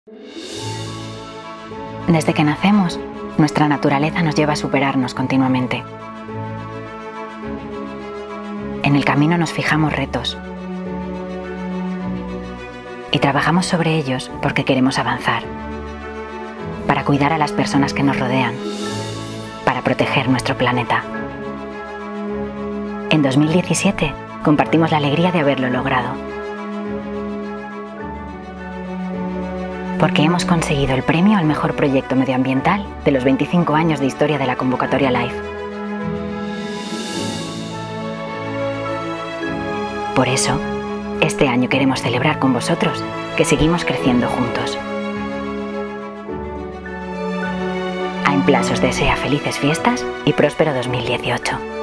Desde que nacemos, nuestra naturaleza nos lleva a superarnos continuamente. En el camino nos fijamos retos y trabajamos sobre ellos porque queremos avanzar, para cuidar a las personas que nos rodean, para proteger nuestro planeta. En 2017 compartimos la alegría de haberlo logrado, porque hemos conseguido el premio al mejor proyecto medioambiental de los 25 años de historia de la convocatoria LIFE. Por eso, este año queremos celebrar con vosotros que seguimos creciendo juntos. AIMPLAS os desea felices fiestas y próspero 2018.